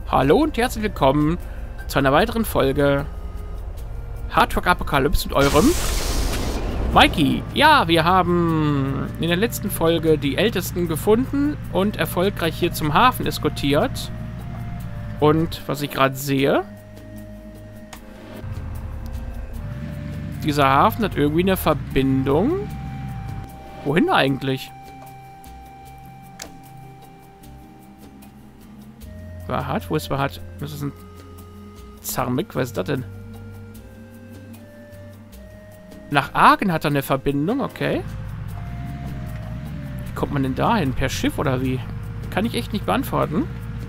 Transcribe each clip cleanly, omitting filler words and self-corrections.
Hallo und herzlich willkommen zu einer weiteren Folge Hard Rock Apocalypse mit eurem Mikey. Ja, wir haben in der letzten Folge die Ältesten gefunden und erfolgreich hier zum Hafen eskortiert. Und was ich gerade sehe, dieser Hafen hat irgendwie eine Verbindung. Wohin eigentlich? Wahat? Wo ist Wahat? Das ist ein Zarmik. Was ist das denn? Nach Argen hat er eine Verbindung, okay. Wie kommt man denn dahin? Per Schiff oder wie? Kann ich echt nicht beantworten.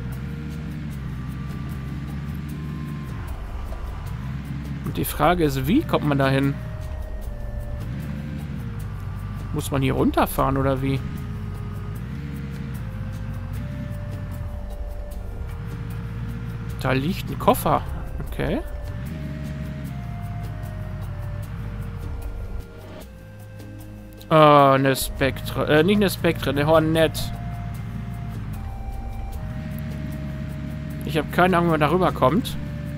Und die Frage ist, wie kommt man dahin? Muss man hier runterfahren oder wie? Da liegt ein Koffer. Okay. Eine Spectre. Nicht eine Spectre, eine Hornet. Ich habe keine Ahnung, wie man darüber kommt.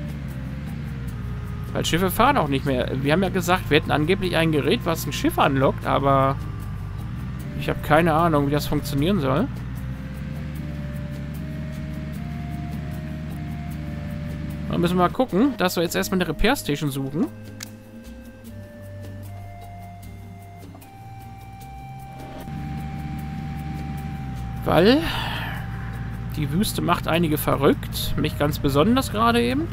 Weil Schiffe fahren auch nicht mehr. Wir haben ja gesagt, wir hätten angeblich ein Gerät, was ein Schiff anlockt, aber ich habe keine Ahnung, wie das funktionieren soll. Dann müssen wir mal gucken, dass wir jetzt erstmal eine Repair Station suchen. Weil die Wüste macht einige verrückt. Mich ganz besonders gerade eben.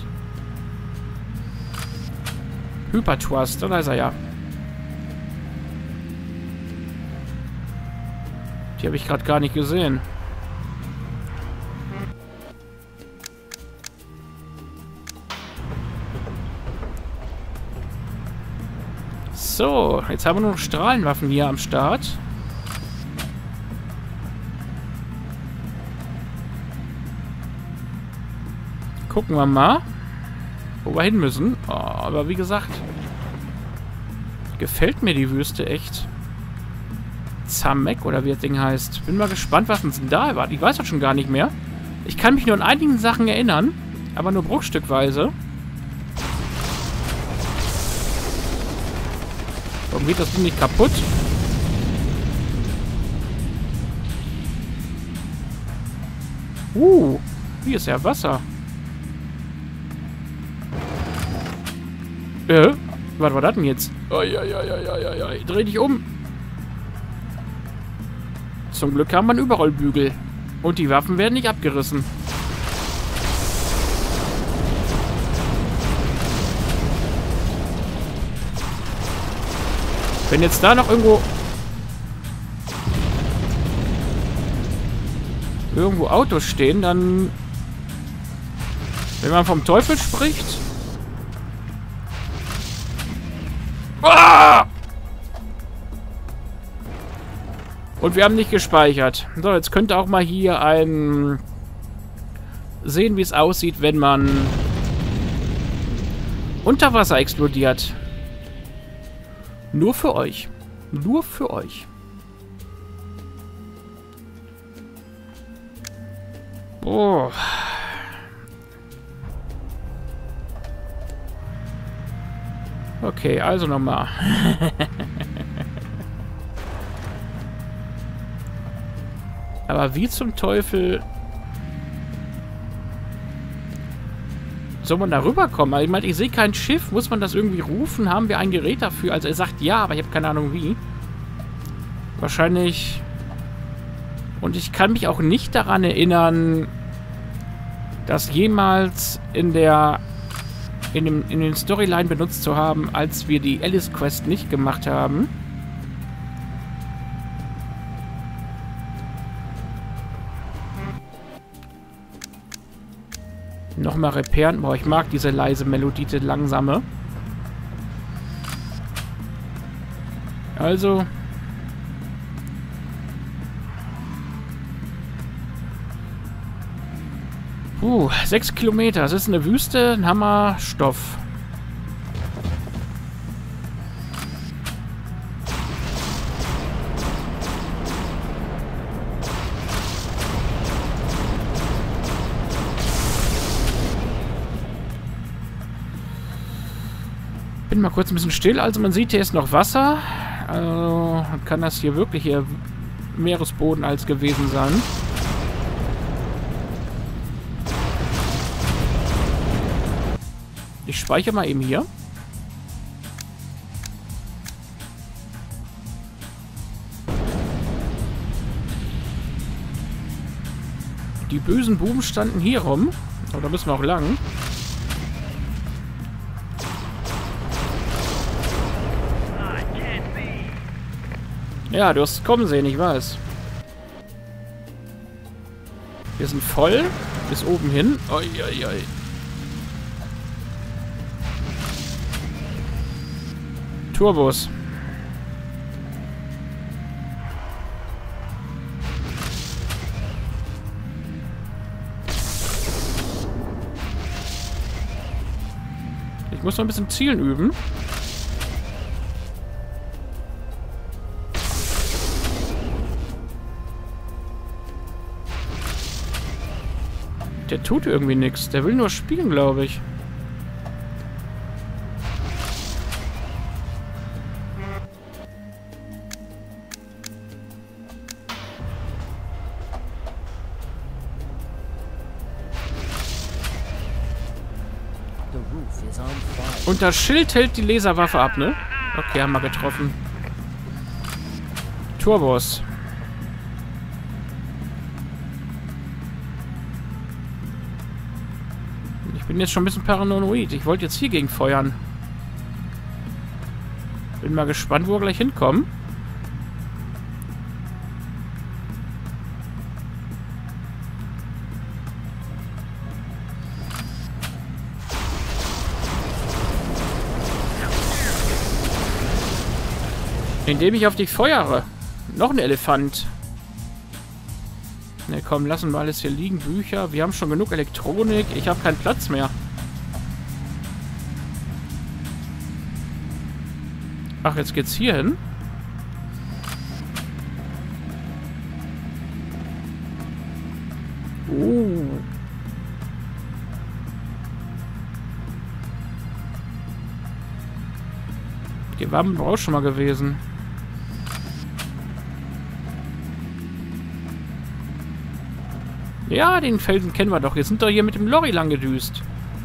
Hypertrust, da ist er ja. Die habe ich gerade gar nicht gesehen. So, jetzt haben wir nur noch Strahlenwaffen hier am Start. Gucken wir mal, wo wir hin müssen. Oh, aber wie gesagt, gefällt mir die Wüste echt. Zamek oder wie das Ding heißt. Bin mal gespannt, was uns denn da erwartet. Ich weiß das schon gar nicht mehr. Ich kann mich nur an einigen Sachen erinnern, aber nur bruchstückweise. Warum geht das Ding nicht kaputt? Hier ist ja Wasser. Was war das denn jetzt? Dreh dich um. Zum Glück haben wir einen Überrollbügel. Und die Waffen werden nicht abgerissen. Wenn jetzt da noch irgendwo Autos stehen, dann, wenn man vom Teufel spricht. Ah! Und wir haben nicht gespeichert. So, jetzt könnte auch mal hier ein sehen, wie es aussieht, wenn man unter Wasser explodiert. Nur für euch. Nur für euch. Oh. Okay, also nochmal. Aber wie zum Teufel soll man da rüberkommen? Ich meine, ich sehe kein Schiff. Muss man das irgendwie rufen? Haben wir ein Gerät dafür? Also er sagt ja, aber ich habe keine Ahnung wie. Wahrscheinlich. Und ich kann mich auch nicht daran erinnern, das jemals in den Storyline benutzt zu haben, als wir die Alice Quest nicht gemacht haben. Nochmal reparieren. Boah, ich mag diese leise Melodie, die langsame. Also. 6 Kilometer. Das ist eine Wüste. Ein Hammerstoff. Bin mal kurz ein bisschen still. Also man sieht, hier ist noch Wasser. Also kann das hier wirklich hier Meeresboden als gewesen sein. Ich speichere mal eben hier. Die bösen Buben standen hier rum. Aber da müssen wir auch lang. Ja, du hast es kommen sehen, ich weiß. Wir sind voll. Bis oben hin. Oi, oi, oi. Turbos. Ich muss noch ein bisschen Zielen üben. Der tut irgendwie nichts. Der will nur spielen, glaube ich. Und das Schild hält die Laserwaffe ab, ne? Okay, haben wir getroffen. Turbos. Ich bin jetzt schon ein bisschen paranoid. Ich wollte jetzt hier gegen feuern. Bin mal gespannt, wo wir gleich hinkommen. Indem ich auf dich feuere. Noch ein Elefant. Ne, komm, lassen wir alles hier liegen. Bücher. Wir haben schon genug Elektronik. Ich habe keinen Platz mehr. Ach, jetzt geht's hier hin. Die waren auch schon mal gewesen. Ja, den Felsen kennen wir doch. Jetzt sind wir hier mit dem Lorry lang gedüst.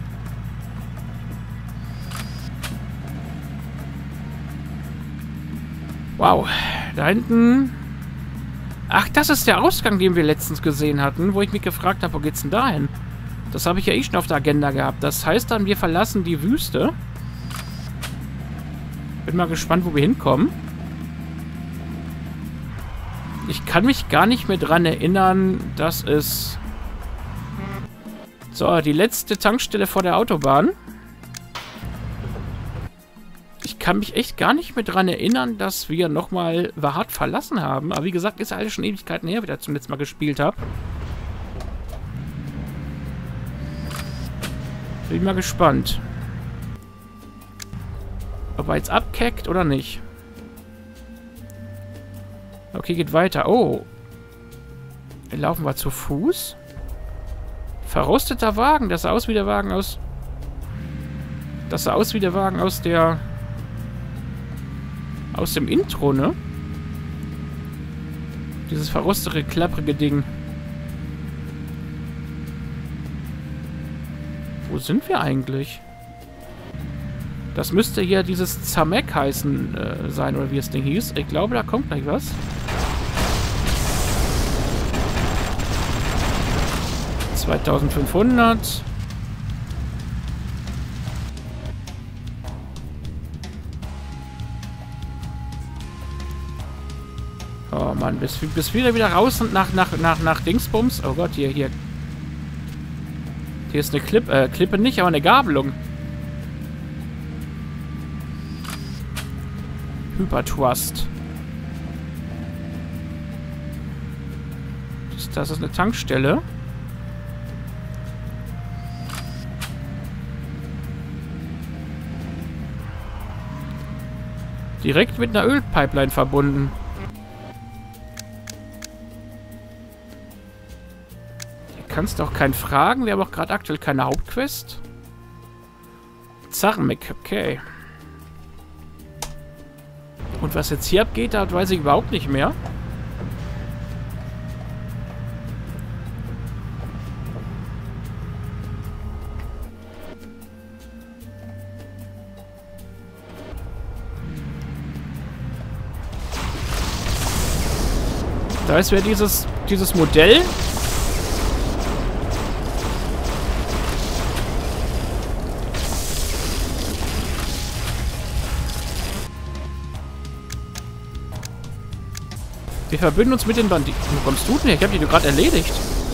Wow. Da hinten... Ach, das ist der Ausgang, den wir letztens gesehen hatten, wo ich mich gefragt habe, wo geht's denn da hin? Das habe ich ja eh schon auf der Agenda gehabt. Das heißt dann, wir verlassen die Wüste. Bin mal gespannt, wo wir hinkommen. Ich kann mich gar nicht mehr dran erinnern, dass es... So, die letzte Tankstelle vor der Autobahn. Ich kann mich echt gar nicht mehr dran erinnern, dass wir nochmal Valhalla verlassen haben. Aber wie gesagt, ist ja alles schon Ewigkeiten her, wie ich zum letzten Mal gespielt habe. Bin mal gespannt. Ob er jetzt abkeckt oder nicht. Okay, geht weiter. Oh. Laufen wir zu Fuß? Verrosteter Wagen. Das sah aus wie der Wagen aus... Das sah aus wie der Wagen aus der... Aus dem Intro, ne? Dieses verrostete, klapprige Ding. Wo sind wir eigentlich? Das müsste hier dieses Zamek heißen sein, oder wie das Ding hieß. Ich glaube, da kommt gleich was. $2500. Oh Mann, bis wieder raus und nach Dingsbums. Oh Gott, hier. Hier ist eine Klippe nicht, aber eine Gabelung. Hypertrust. Das ist eine Tankstelle. Direkt mit einer Ölpipeline verbunden. Hier kannst du auch keinen fragen. Wir haben auch gerade aktuell keine Hauptquest. Zarmek, okay. Und was jetzt hier abgeht, das weiß ich überhaupt nicht mehr. Da ist wieder dieses Modell. Wir verbünden uns mit den Banditen. Wo kommst du denn her? Ich habe die gerade erledigt.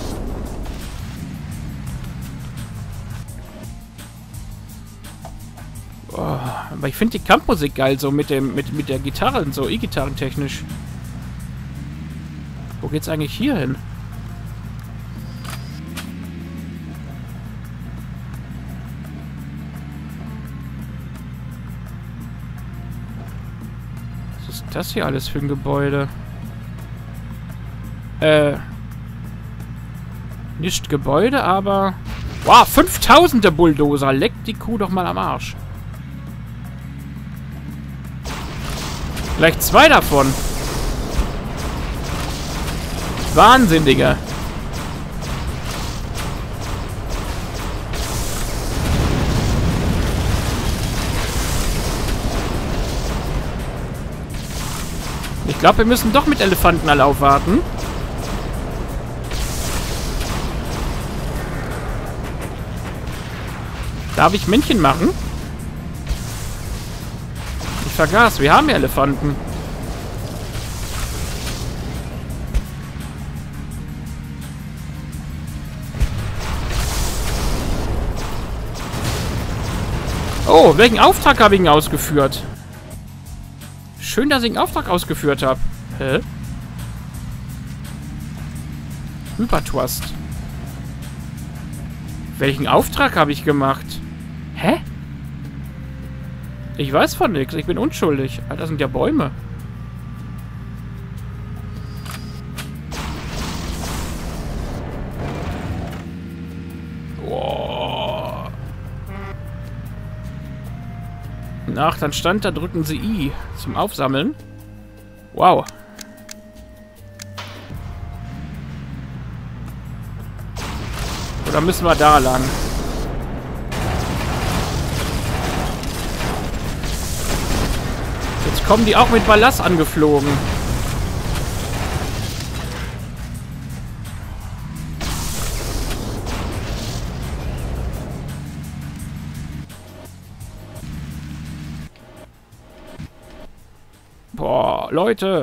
Oh, aber ich finde die Kampfmusik geil, so mit der Gitarre und so, E-Gitarrentechnisch. Wo geht's eigentlich hier hin? Was ist das hier alles für ein Gebäude? Nicht Gebäude, aber... Wow, 5000 der Bulldozer. Leckt die Kuh doch mal am Arsch. Gleich 2 davon. Wahnsinn, Digga. Ich glaube, wir müssen doch mit Elefanten alle aufwarten. Darf ich Männchen machen? Ich vergaß, wir haben ja Elefanten. Oh, welchen Auftrag habe ich ihn ausgeführt? Schön, dass ich einen Auftrag ausgeführt habe. Hä? Hypertrust. Welchen Auftrag habe ich gemacht? Hä? Ich weiß von nichts. Ich bin unschuldig. Alter, das sind ja Bäume. Oh. Ach, dann stand da, drücken Sie I zum Aufsammeln. Wow. Oder müssen wir da lang? Jetzt kommen die auch mit Ballast angeflogen. Boah, Leute.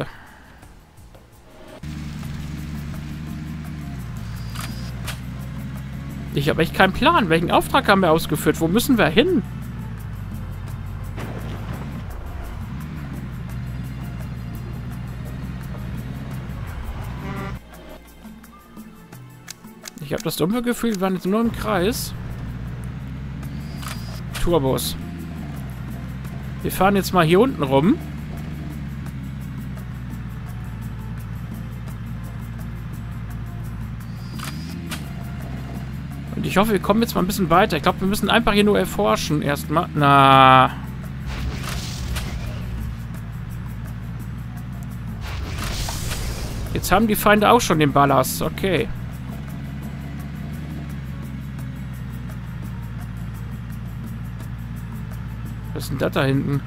Ich habe echt keinen Plan. Welchen Auftrag haben wir ausgeführt? Wo müssen wir hin? Ich habe das dumme Gefühl, wir waren jetzt nur im Kreis. Turbos. Wir fahren jetzt mal hier unten rum. Und ich hoffe, wir kommen jetzt mal ein bisschen weiter. Ich glaube, wir müssen einfach hier nur erforschen erstmal. Na. Jetzt haben die Feinde auch schon den Ballast. Okay. Was ist denn das da hinten?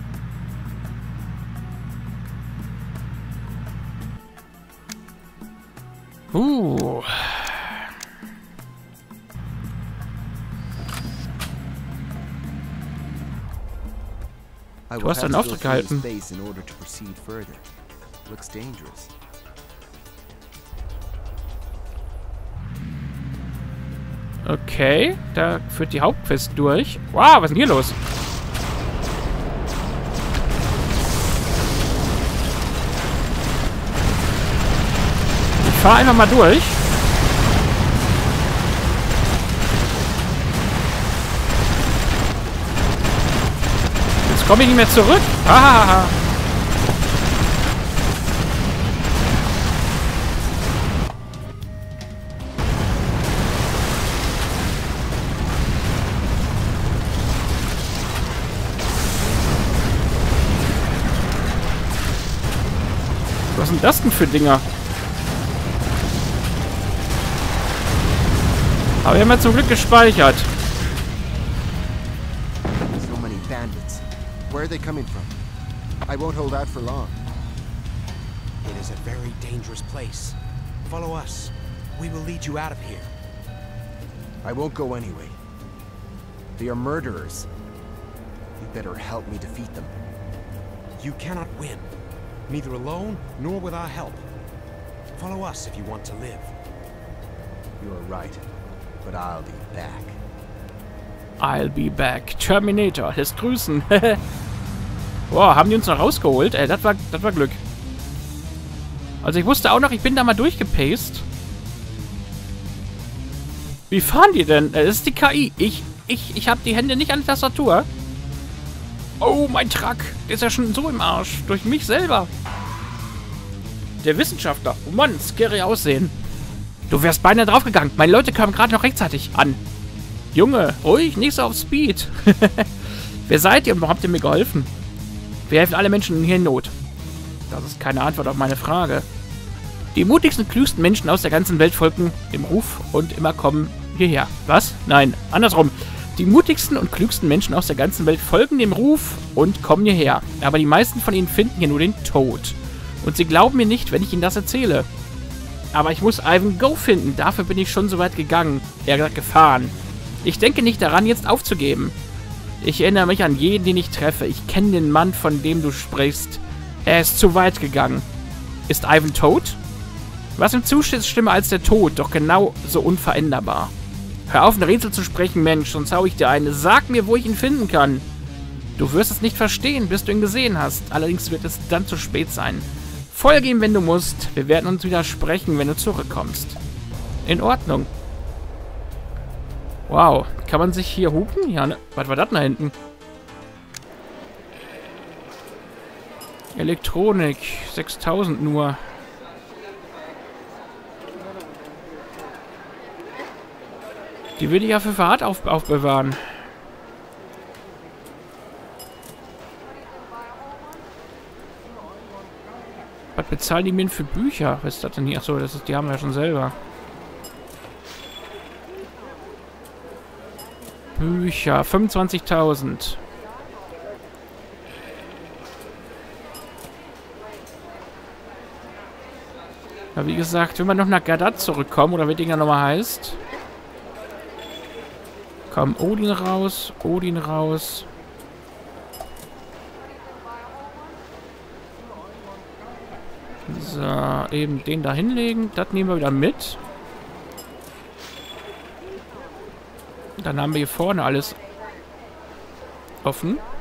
Du hast einen Auftrag gehalten. Okay, da führt die Hauptquest durch. Wow, was ist denn hier los? Ich fahre einfach mal durch. Jetzt komme ich nicht mehr zurück. Hahaha. Was sind das denn für Dinger? Aber wir haben ja zum Glück gespeichert. So many bandits. Where are they coming from? I won't hold out for long. It is a very dangerous place. Follow us. We will lead you out of here. I won't go anyway. They are murderers. You better help me defeat them. You cannot win. Neither alone, nor with our help. Follow us if you want to live. You're right. But I'll be back. I'll be back. Terminator, lässt grüßen. Boah, haben die uns noch rausgeholt? Ey, das war Glück. Also ich wusste auch noch, ich bin da mal durchgepaced. Wie fahren die denn? Das ist die KI. Ich habe die Hände nicht an der Tastatur. Oh, mein Truck. Der ist ja schon so im Arsch. Durch mich selber. Der Wissenschaftler. Oh Mann, scary aussehen. Du wärst beinahe draufgegangen. Meine Leute kamen gerade noch rechtzeitig an. Junge, ruhig, nicht so auf Speed. Wer seid ihr und warum habt ihr mir geholfen? Wir helfen alle Menschen hier in Not. Das ist keine Antwort auf meine Frage. Die mutigsten und klügsten Menschen aus der ganzen Welt folgen dem Ruf und immer kommen hierher. Was? Nein, andersrum. Die mutigsten und klügsten Menschen aus der ganzen Welt folgen dem Ruf und kommen hierher. Aber die meisten von ihnen finden hier nur den Tod. Und sie glauben mir nicht, wenn ich ihnen das erzähle. Aber ich muss Ivan Go finden. Dafür bin ich schon so weit gegangen. Eher gesagt, gefahren. Ich denke nicht daran, jetzt aufzugeben. Ich erinnere mich an jeden, den ich treffe. Ich kenne den Mann, von dem du sprichst. Er ist zu weit gegangen. Ist Ivan tot? Was im Zustand ist schlimmer als der Tod, doch genau so unveränderbar. Hör auf, ein Rätsel zu sprechen, Mensch, sonst hau ich dir eine. Sag mir, wo ich ihn finden kann. Du wirst es nicht verstehen, bis du ihn gesehen hast. Allerdings wird es dann zu spät sein. Folge ihm, wenn du musst. Wir werden uns wieder sprechen, wenn du zurückkommst. In Ordnung. Wow. Kann man sich hier hupen? Ja, ne? Was war das da hinten? Elektronik. 6000 nur. Die will ich ja für Verrat aufbewahren. Was bezahlen die mir für Bücher? Was ist das denn hier? Achso, die haben wir ja schon selber. Bücher, 25.000. Ja, wie gesagt, wenn wir noch nach Gadat zurückkommen, oder wie das Ding ja nochmal heißt. Komm, Odin raus, Odin raus. So, eben den da hinlegen. Das nehmen wir wieder mit. Dann haben wir hier vorne alles offen.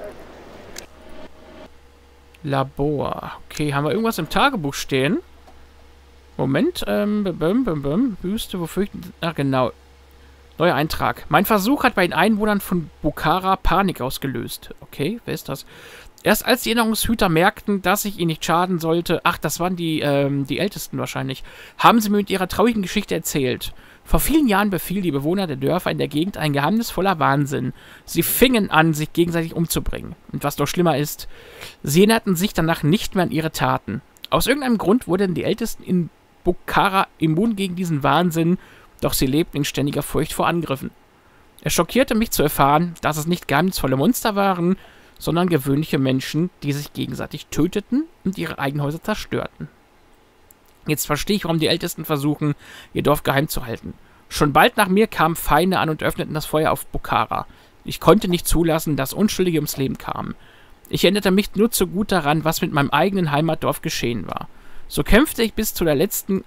Labor. Okay, haben wir irgendwas im Tagebuch stehen? Moment. Wüste, wofür ich... Ach, genau. Neuer Eintrag. Mein Versuch hat bei den Einwohnern von Bukhara Panik ausgelöst. Okay, wer ist das? Erst als die Erinnerungshüter merkten, dass ich ihnen nicht schaden sollte... Ach, das waren die Ältesten wahrscheinlich. Haben sie mir mit ihrer traurigen Geschichte erzählt. Vor vielen Jahren befiel die Bewohner der Dörfer in der Gegend ein geheimnisvoller Wahnsinn. Sie fingen an, sich gegenseitig umzubringen. Und was noch schlimmer ist, sie erinnerten sich danach nicht mehr an ihre Taten. Aus irgendeinem Grund wurden die Ältesten in Bukhara immun gegen diesen Wahnsinn, doch sie lebten in ständiger Furcht vor Angriffen. Es schockierte mich zu erfahren, dass es nicht geheimnisvolle Monster waren, sondern gewöhnliche Menschen, die sich gegenseitig töteten und ihre eigenen Häuser zerstörten. Jetzt verstehe ich, warum die Ältesten versuchen, ihr Dorf geheim zu halten. Schon bald nach mir kamen Feinde an und öffneten das Feuer auf Bukhara. Ich konnte nicht zulassen, dass Unschuldige ums Leben kamen. Ich erinnerte mich nur zu gut daran, was mit meinem eigenen Heimatdorf geschehen war. So kämpfte ich bis der letzte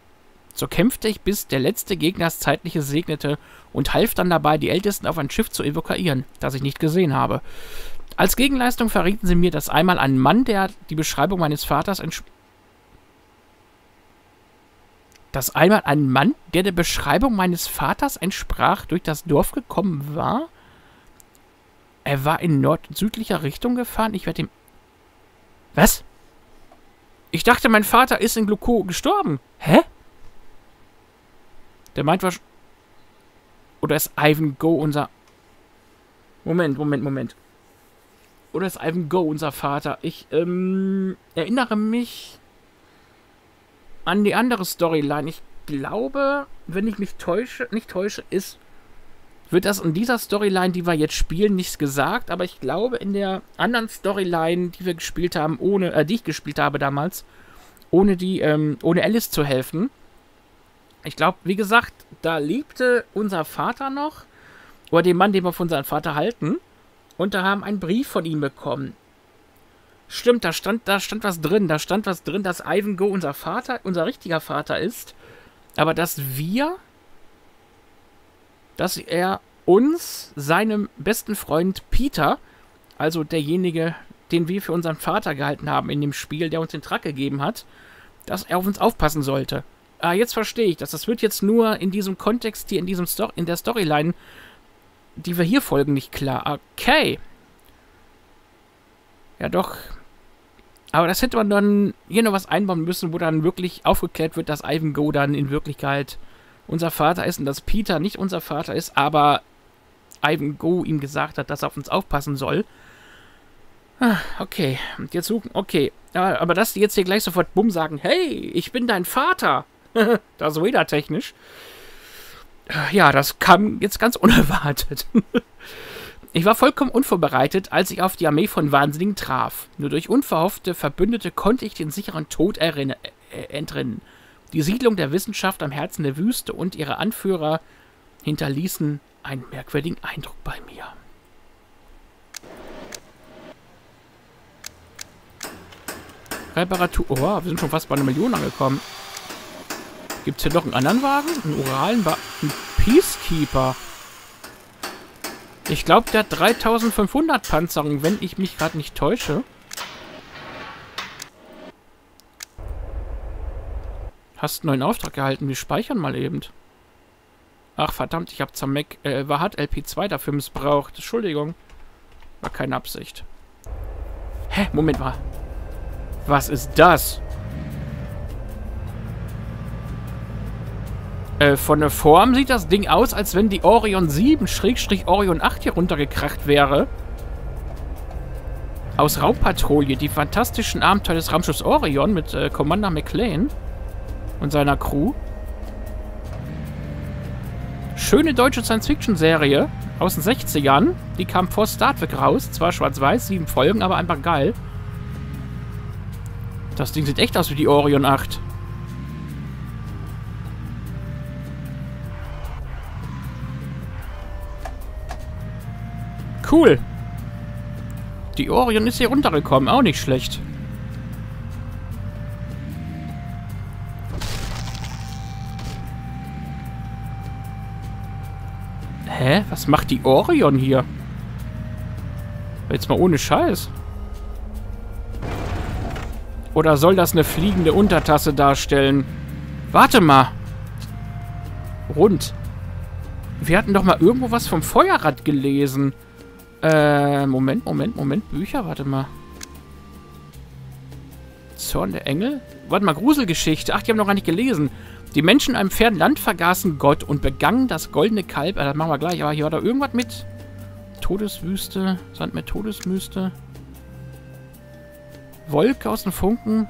Gegner das Zeitliche segnete und half dann dabei, die Ältesten auf ein Schiff zu evakuieren, das ich nicht gesehen habe. Als Gegenleistung verrieten sie mir, dass einmal ein Mann, der die Beschreibung meines Vaters entsprach, durch das Dorf gekommen war? Er war in nord-südlicher Richtung gefahren? Ich werde ihm... Was? Ich dachte, mein Vater ist in Gluko gestorben. Hä? Der meint was... Oder ist Ivan Go unser... Moment. Oder ist Ivan Go unser Vater? Ich erinnere mich... an die andere Storyline. Ich glaube, wenn ich mich nicht täusche, wird das in dieser Storyline, die wir jetzt spielen, nichts gesagt, aber ich glaube, in der anderen Storyline, die wir gespielt haben, die ich gespielt habe damals, ohne Alice zu helfen, ich glaube, wie gesagt, da lebte unser Vater noch, oder den Mann, den wir von seinem Vater halten, und da haben einen Brief von ihm bekommen. Stimmt, da stand was drin. Da stand was drin, dass Ivango unser richtiger Vater ist. Aber dass er uns, seinem besten Freund Peter, also derjenige, den wir für unseren Vater gehalten haben in dem Spiel, der uns den Truck gegeben hat, dass er auf uns aufpassen sollte. Jetzt verstehe ich das. Das wird jetzt nur in diesem Kontext hier, in der Storyline, die wir hier folgen, nicht klar. Okay. Ja, doch. Aber das hätte man dann hier noch was einbauen müssen, wo dann wirklich aufgeklärt wird, dass Ivango dann in Wirklichkeit unser Vater ist und dass Peter nicht unser Vater ist, aber Ivango ihm gesagt hat, dass er auf uns aufpassen soll. Okay. Und jetzt suchen. Okay. Aber dass die jetzt hier gleich sofort bumm sagen, hey, ich bin dein Vater. Das ist wieder technisch. Ja, das kam jetzt ganz unerwartet. Ich war vollkommen unvorbereitet, als ich auf die Armee von Wahnsinnigen traf. Nur durch unverhoffte Verbündete konnte ich den sicheren Tod entrinnen. Die Siedlung der Wissenschaft am Herzen der Wüste und ihre Anführer hinterließen einen merkwürdigen Eindruck bei mir. Reparatur... Oh, wir sind schon fast bei 1 Million angekommen. Gibt es hier noch einen anderen Wagen? Einen oralen Wagen? Ein Peacekeeper. Ich glaube, der hat 3500 Panzerung, wenn ich mich gerade nicht täusche. Hast einen neuen Auftrag erhalten. Wir speichern mal eben. Ach, verdammt, ich habe Zamek, Wahat LP2 dafür missbraucht. Entschuldigung. War keine Absicht. Hä? Moment mal. Was ist das? Von der Form sieht das Ding aus, als wenn die Orion 7/Orion 8 hier runtergekracht wäre. Aus Raumpatrouille, die fantastischen Abenteuer des Raumschiffs Orion mit Commander McLean und seiner Crew. Schöne deutsche Science-Fiction-Serie aus den 60ern. Die kam vor Star Trek raus. Zwar schwarz-weiß, 7 Folgen, aber einfach geil. Das Ding sieht echt aus wie die Orion 8. Cool. Die Orion ist hier runtergekommen. Auch nicht schlecht. Hä? Was macht die Orion hier? Jetzt mal ohne Scheiß. Oder soll das eine fliegende Untertasse darstellen? Warte mal. Rund. Wir hatten doch mal irgendwo was vom Feuerrad gelesen. Moment. Bücher, warte mal. Zorn der Engel? Warte mal, Gruselgeschichte. Ach, die haben noch gar nicht gelesen. Die Menschen in einem fernen Land vergaßen Gott und begangen das goldene Kalb. Das machen wir gleich. Aber hier war da irgendwas mit Todeswüste. Sandmeer Todeswüste. Wolke aus den Funken.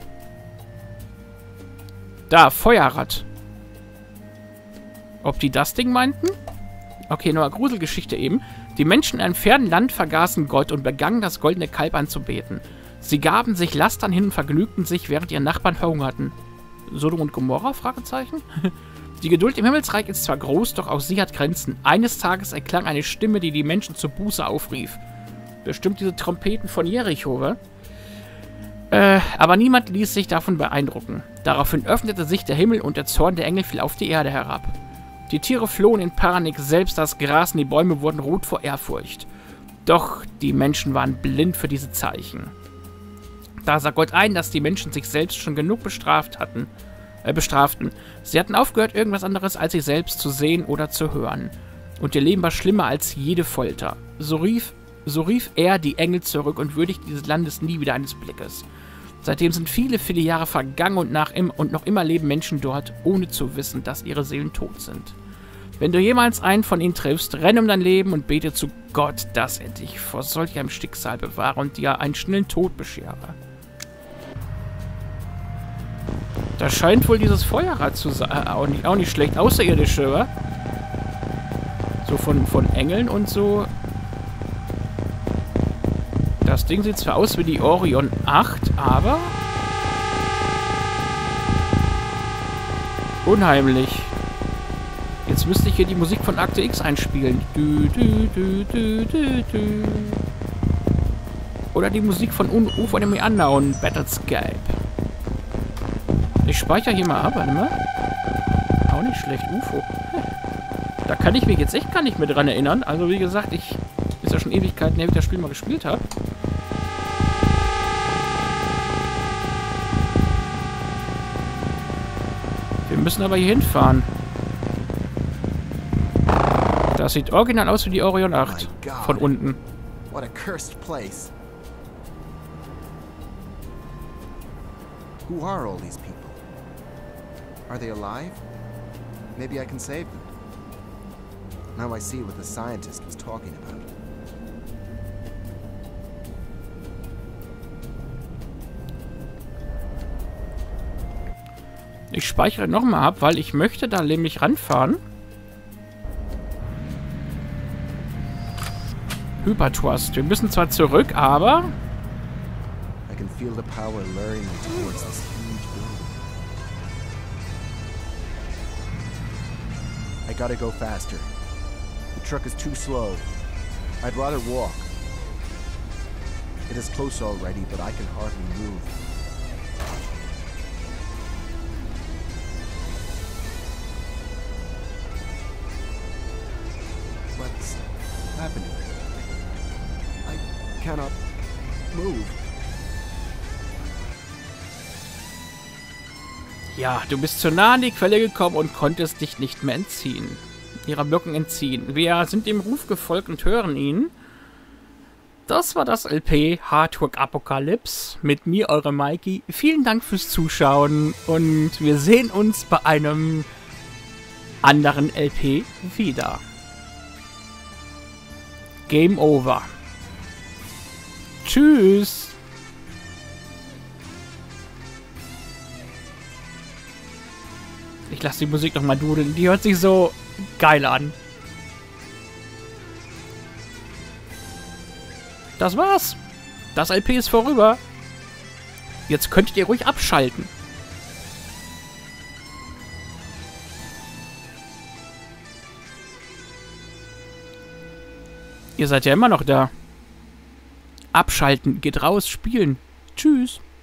Da, Feuerrad. Ob die das Ding meinten? Okay, nur eine Gruselgeschichte eben. Die Menschen in einem fernen Land vergaßen Gott und begangen das goldene Kalb anzubeten. Sie gaben sich Lastern hin und vergnügten sich, während ihre Nachbarn verhungerten. Sodom und Gomorra? Fragezeichen? Die Geduld im Himmelsreich ist zwar groß, doch auch sie hat Grenzen. Eines Tages erklang eine Stimme, die die Menschen zur Buße aufrief. Bestimmt diese Trompeten von Jericho, wa? Aber niemand ließ sich davon beeindrucken. Daraufhin öffnete sich der Himmel und der Zorn der Engel fiel auf die Erde herab. Die Tiere flohen in Panik, selbst das Gras und die Bäume wurden rot vor Ehrfurcht. Doch die Menschen waren blind für diese Zeichen. Da sah Gott ein, dass die Menschen sich selbst schon genug bestraften. Sie hatten aufgehört, irgendwas anderes als sich selbst zu sehen oder zu hören. Und ihr Leben war schlimmer als jede Folter. So rief er die Engel zurück und würdigte dieses Landes nie wieder eines Blickes. Seitdem sind viele, viele Jahre vergangen und noch immer leben Menschen dort, ohne zu wissen, dass ihre Seelen tot sind. Wenn du jemals einen von ihnen triffst, renn um dein Leben und bete zu Gott, dass er dich vor solch einem Schicksal bewahre und dir einen schnellen Tod beschere. Da scheint wohl dieses Feuerrad zu sein. Auch nicht schlecht. Außerirdische, wa? So von Engeln und so. Das Ding sieht zwar aus wie die Orion 8, aber... unheimlich. Jetzt müsste ich hier die Musik von Akte X einspielen. Oder die Musik von UFO Enemy Unknown, Battlescape. Ich speichere hier mal ab, warte mal. Auch nicht schlecht, UFO. Da kann ich mich jetzt echt gar nicht mehr dran erinnern. Also wie gesagt, ist ja schon Ewigkeiten her, wie ich das Spiel mal gespielt habe. Wir müssen aber hier hinfahren. Das sieht original aus wie die Orion 8. Von unten. What a cursed place. Who are all these people? Are they alive? Maybe I can save them. Now I see what the scientist was talking about. Ich speichere nochmal ab, weil ich möchte da nämlich ranfahren. Hypertrust. Wir müssen zwar zurück, aber... I can feel the power luring me towards this huge building. I gotta go faster. The truck is too slow. I'd rather walk. It is close already, but I can hardly move. What's happening? I cannot move. Ja, du bist zu nah an die Quelle gekommen und konntest dich nicht mehr entziehen. Ihrer Wirkung entziehen. Wir sind dem Ruf gefolgt und hören ihn. Das war das LP Hardrock Apocalypse mit mir, eurem Mikey. Vielen Dank fürs Zuschauen und wir sehen uns bei einem anderen LP wieder. Game over. Tschüss. Ich lasse die Musik nochmal dudeln. Die hört sich so geil an. Das war's. Das LP ist vorüber. Jetzt könntet ihr ruhig abschalten. Ihr seid ja immer noch da. Abschalten, geht raus, spielen. Tschüss.